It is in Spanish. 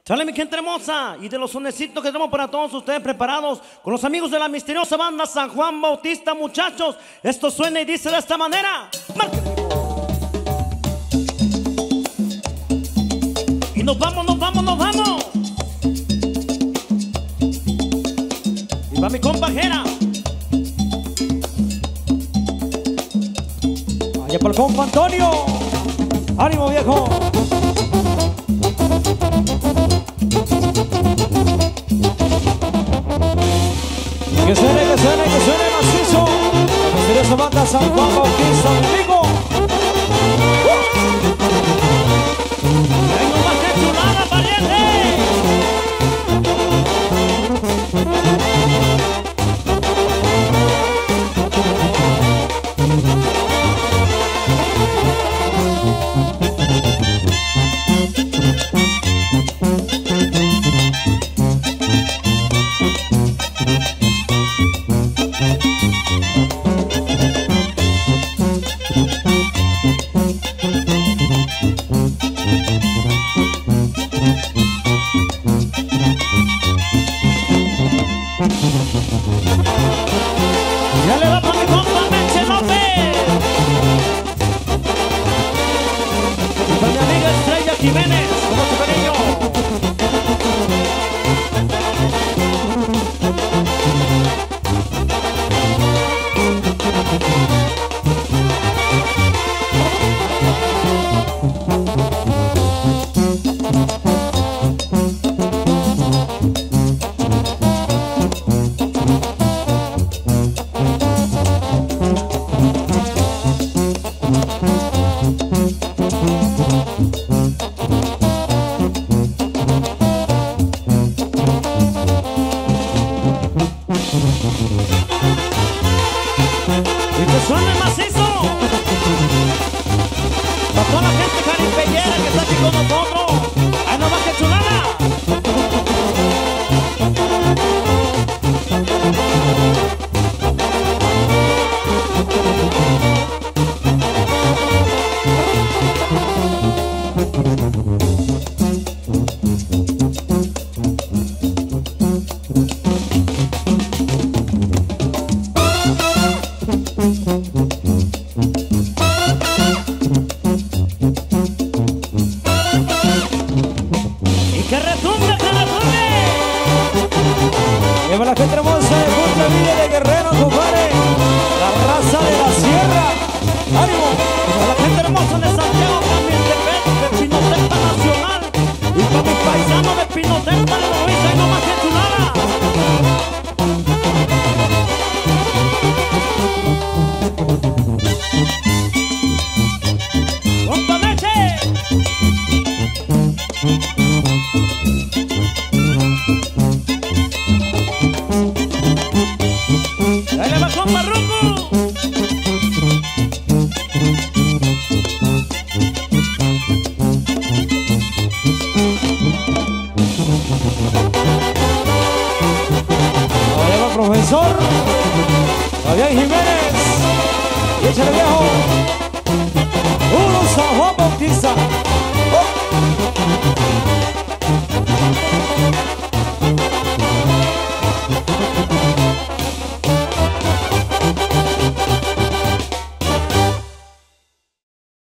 Chale, mi gente hermosa, y de los sonecitos que tenemos para todos ustedes preparados con los amigos de la misteriosa banda San Juan Bautista, muchachos. Esto suena y dice de esta manera. ¡Márquenle! Y nos vamos, nos vamos, nos vamos. Y va mi compa Jera. Allá para el compa Antonio. ¡Ánimo, viejo! Que suene macizo. La misteriosa banda San Juan Bautista, amigo. Vengo más que chulada, pariente. Ya le va para mi compa Meche López y para mi amiga Estrella Jiménez, como su cariño. Y que suene macizo para toda la gente caripellera que está aquí con nosotros. ¡Ay, no más que chulada! ¡Que retumbe, que retumbe! Lleva la gente hermosa de Punta Villa de Guerrero, compadre. La raza de la sierra. ¡Ánimo! A la gente hermosa de Santiago también de Pinotepa Nacional. Y para mis paisanos de Pinotepa de Loíza y no más que chulada. ¡Compa Meche! ¡Ahí le va compa Ruco! Ahí va profesor Fabián Jiménez. Y échale viejo. Uno San Juan Bautista.